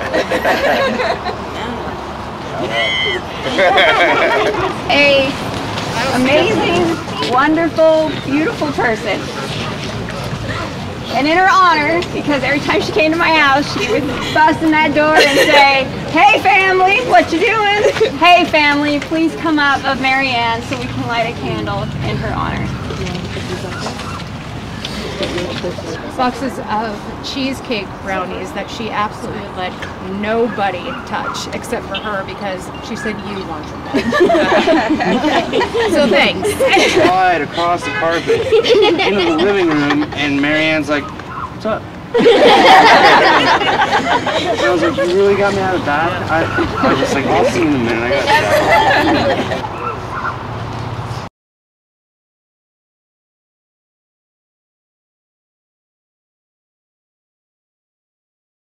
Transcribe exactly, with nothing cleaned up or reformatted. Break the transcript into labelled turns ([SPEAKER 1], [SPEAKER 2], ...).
[SPEAKER 1] A amazing, wonderful, beautiful person. And in her honor, because every time she came to my house, she would bust in that door and say, "Hey family, what you doing? Hey family, please come up of Maryann so we can light a candle in her honor."
[SPEAKER 2] Boxes of cheesecake brownies that she absolutely let nobody touch except for her because she said you wanted them. So thanks.
[SPEAKER 3] Slide across the carpet into the living room, and Maryann's like, "What's up?" And I was like, "You really got me out of bed?" I, I was just like, "I'll see you in a minute. I got to."